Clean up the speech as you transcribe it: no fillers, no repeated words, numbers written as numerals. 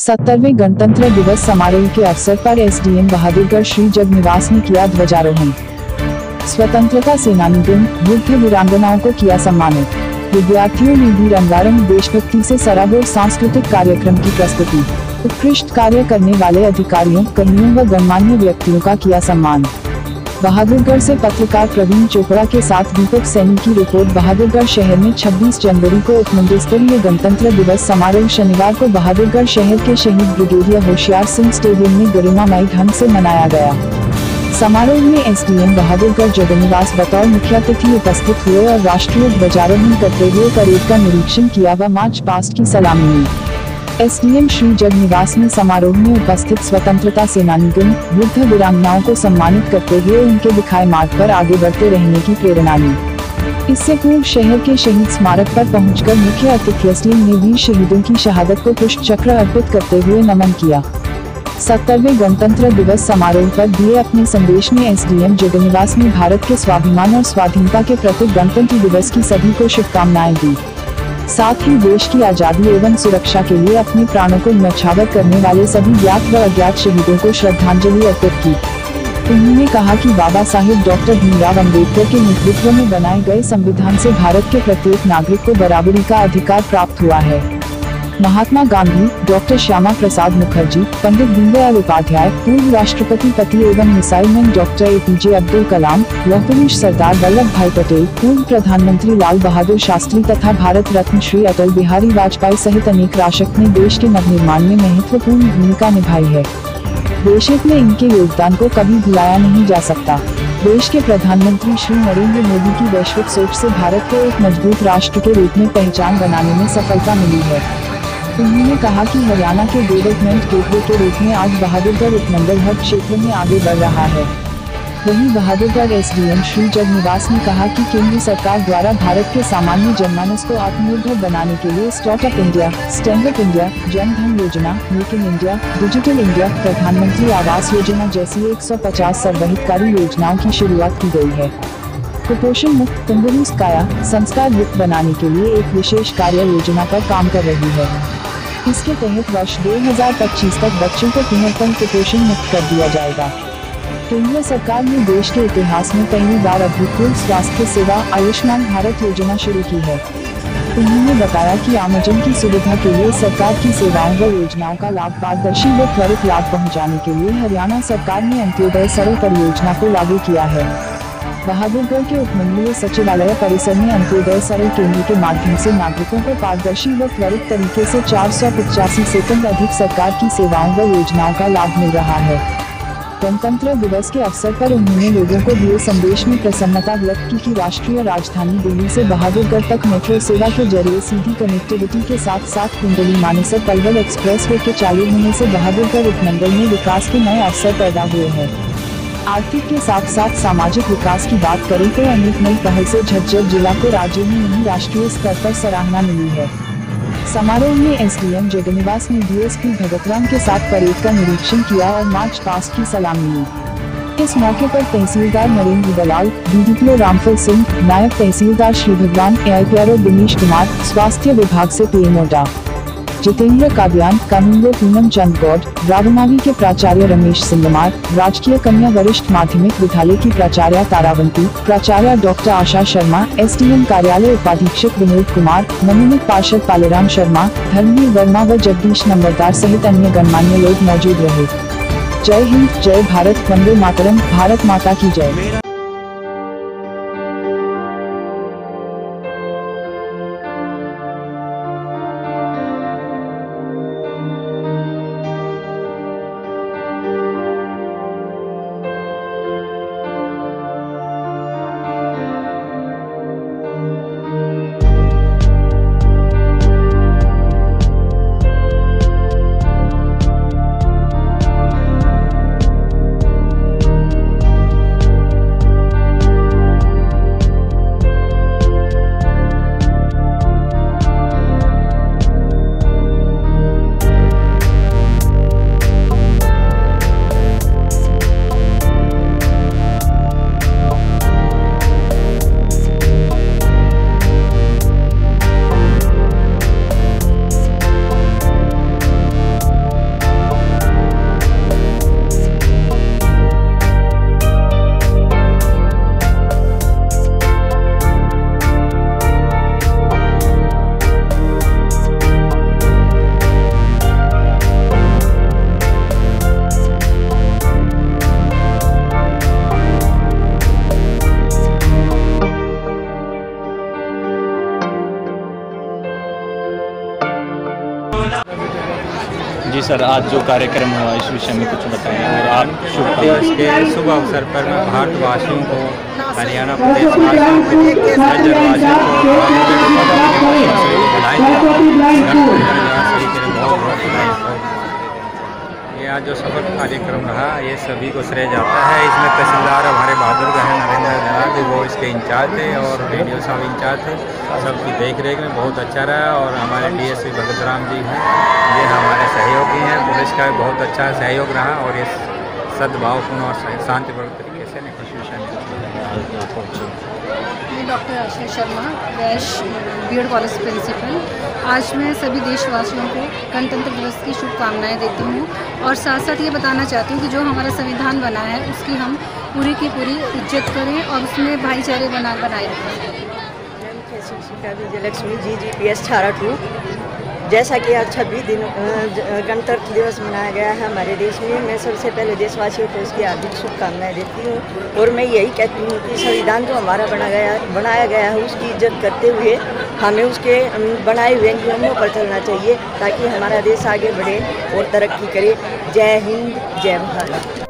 70वें गणतंत्र दिवस समारोह के अवसर पर एसडीएम बहादुरगढ़ श्री जगनिवास ने किया ध्वजारोहण। स्वतंत्रता सेनानीगण, युद्ध वीरांगनाओं को किया सम्मानित। विद्यार्थियों ने भी रंगारंग देशभक्ति से सराबोर सांस्कृतिक कार्यक्रम की प्रस्तुति। उत्कृष्ट कार्य करने वाले अधिकारियों, कर्मियों व गणमान्य व्यक्तियों का किया सम्मान। बहादुरगढ़ से पत्रकार प्रवीण चोपड़ा के साथ दीपक सैनी की रिपोर्ट। बहादुरगढ़ शहर में 26 जनवरी को उपमंडल स्तरीय गणतंत्र दिवस समारोह शनिवार को बहादुरगढ़ शहर के शहीद ब्रिगेडियर होशियार सिंह स्टेडियम में गरिमामय ढंग से मनाया गया। समारोह में एसडीएम बहादुरगढ़ जगनिवास बतौर मुख्य अतिथि उपस्थित हुए और राष्ट्रीय ध्वजारोहण करते हुए परेड का निरीक्षण किया व मार्च पास्ट की सलामी ली। एसडीएम श्री जगनिवास ने समारोह में उपस्थित स्वतंत्रता सेनानीगण, युद्ध वीरांगनाओं को सम्मानित करते हुए उनके दिखाए मार्ग पर आगे बढ़ते रहने की प्रेरणा ली। इससे पूर्व शहर के शहीद स्मारक पर पहुंचकर मुख्य अतिथि एसडीएम ने वीर शहीदों की शहादत को पुष्प चक्र अर्पित करते हुए नमन किया। 70वें गणतंत्र दिवस समारोह पर दिए अपने संदेश में एसडीएम जगनिवास ने भारत के स्वाभिमान और स्वाधीनता के प्रतीक गणतंत्र दिवस की सभी को शुभकामनाएं दी। साथ ही देश की आजादी एवं सुरक्षा के लिए अपने प्राणों को न्यौछावर करने वाले सभी ज्ञात व अज्ञात शहीदों को श्रद्धांजलि अर्पित की। उन्होंने कहा कि बाबा साहेब डॉक्टर भीमराव अम्बेडकर के नेतृत्व में बनाए गए संविधान से भारत के प्रत्येक नागरिक को बराबरी का अधिकार प्राप्त हुआ है। महात्मा गांधी, डॉक्टर श्यामा प्रसाद मुखर्जी, पंडित दीनदयाल उपाध्याय, पूर्व राष्ट्रपति पति एवं missile man doctor APJ Abdul Kalam, लौह पुरुष सरदार वल्लभ भाई पटेल, पूर्व प्रधानमंत्री लाल बहादुर शास्त्री तथा भारत रत्न श्री अटल बिहारी वाजपेयी सहित अनेक राष्ट्रक ने देश के नवनिर्माण में महत्वपूर्ण भूमिका निभाई है। देश हित में इनके योगदान को कभी भुलाया नहीं जा सकता। देश के प्रधानमंत्री श्री नरेंद्र मोदी की वैश्विक सोच से भारत को एक मजबूत राष्ट्र के रूप में पहचान बनाने में सफलता मिली है। उन्होंने कहा कि हरियाणा के डेवलपमेंट गेटवे के रूप में आज बहादुरगढ़ उपमंडल हर क्षेत्र में आगे बढ़ रहा है। वहीं बहादुरगढ़ एसडीएम श्री जगनिवास ने कहा कि केंद्र सरकार द्वारा भारत के सामान्य जनमानस को आत्मनिर्भर बनाने के लिए startup India, stand up India, Jan Dhan Yojana, make in India, digital India, Pradhan Mantri Awas योजना जैसी 150 सर्वहितकारी योजनाओं की शुरुआत की गई है। कुपोषण मुक्त, तंदुरुस्त काया संस्कार युक्त बनाने के लिए एक विशेष कार्य योजना पर काम कर रही है। इसके तहत वर्ष 2025 तक बच्चों को पूर्णतः कुपोषण मुक्त कर दिया जाएगा। केंद्र सरकार ने देश के इतिहास में पहली बार अभूतपूर्व स्वास्थ्य सेवा आयुष्मान भारत योजना शुरू की है। उन्होंने बताया कि आमजन की सुविधा के लिए सरकार की सेवाओं व योजनाओं का लाभ पारदर्शी व त्वरित लाभ पहुँचाने के लिए हरियाणा सरकार ने अंत्योदय सरल परियोजना को लागू किया है। बहादुरगढ़ के उपमंडलीय सचिवालय परिसर में अंत्योदय सरल केंद्र के माध्यम से नागरिकों को पारदर्शी व त्वरित तरीके से 485 से अधिक सरकार की सेवाओं व योजनाओं का लाभ मिल रहा है। गणतंत्र दिवस के अवसर पर उन्होंने लोगों को दिए संदेश में प्रसन्नता व्यक्त की कि राष्ट्रीय राजधानी दिल्ली से बहादुरगढ़ तक मेट्रो सेवा के जरिए सीधी कनेक्टिविटी के साथ साथ कुंडली मानेसर पलवल एक्सप्रेस वे के चालू होने से बहादुरगढ़ उपमंडल में विकास के नए अवसर पैदा हुए हैं। आर्थिक के साथ साथ सामाजिक विकास की बात करें तो अनेक नई पहल से झज्जर जिला को राज्य में नहीं राष्ट्रीय स्तर पर सराहना मिली है। समारोह में एसडीएम जगनिवास ने डीएसपी भगतराम के साथ परेड का निरीक्षण किया और मार्च पास्ट की सलामी ली। इस मौके पर तहसीलदार नरेंद्र दलाल, डीडीपीओ रामफल सिंह, नायब तहसीलदार श्री भगवान, एआईपीआरओ दिनेश कुमार, स्वास्थ्य विभाग से पीएमओ जितेंद्र कादियान, कानूनगो पूनम चंद गौड, रावमावी के प्राचार्य रमेश सिंगमार, राजकीय कन्या वरिष्ठ माध्यमिक विद्यालय की प्राचार्य तारावंती, प्राचार्य डॉक्टर आशा शर्मा, एसडीएम कार्यालय उपाधीक्षक विनोद कुमार, मनोनीत पार्षद पालेराम शर्मा, धर्मवीर वर्मा व जगदीश नंबरदार सहित अन्य गणमान्य लोग मौजूद रहे। जय हिंद, जय भारत, वंदे मातरम, भारत माता की जय। सर, आज जो कार्यक्रम हुआ इस विषय में कुछ बताएं और आप दिवस के शुभ अवसर पर मैं भारतवासियों को, हरियाणा प्रदेशवासियों को, राज्यवासियों को बधाई देता हूं। बहुत बहुत बधाई। ये आज जो सफल कार्यक्रम रहा ये सभी को श्रेय जाता है। इसमें तहसीलदार हमारे बहादुर बहन नरेंद्र जनाब वो इसके इंचार्ज थे और रेडियो साहब इंचार्ज थे। सबकी देख रेख में बहुत अच्छा रहा और हमारे डीएसपी भगत राम जी हैं, ये हमारे सहयोगी हैं। पुलिस का बहुत अच्छा सहयोग रहा और ये सद्भावपूर्ण और शांतिपूर्ण तरीके से मैं doctor Ashish Sharma, Vaish BEd college principal. आज मैं सभी देशवासियों को गणतंत्र दिवस की शुभकामनाएं देती हूँ और साथ साथ ये बताना चाहती हूँ कि जो हमारा संविधान बना है उसकी हम पूरी की पूरी इज्जत करें और उसमें भाईचारे बनाए रखें। शिक्षिका विजयलक्ष्मी GGPS छारा 2। जैसा कि आज 26 दिन गणतंत्र दिवस मनाया गया है हमारे देश में, मैं सबसे पहले देशवासियों को उसकी हार्दिक शुभकामनाएं देती हूँ और मैं यही कहती हूँ कि संविधान जो हमारा बनाया गया है उसकी इज्जत करते हुए हमें उसके बनाए हुए नियमों पर चलना चाहिए ताकि हमारा देश आगे बढ़े और तरक्की करे। जय हिंद, जय भारत।